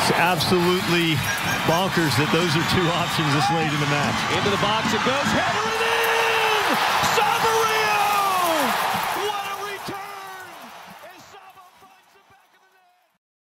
It's absolutely bonkers that those are two options this late in the match. Into the box it goes. Header in the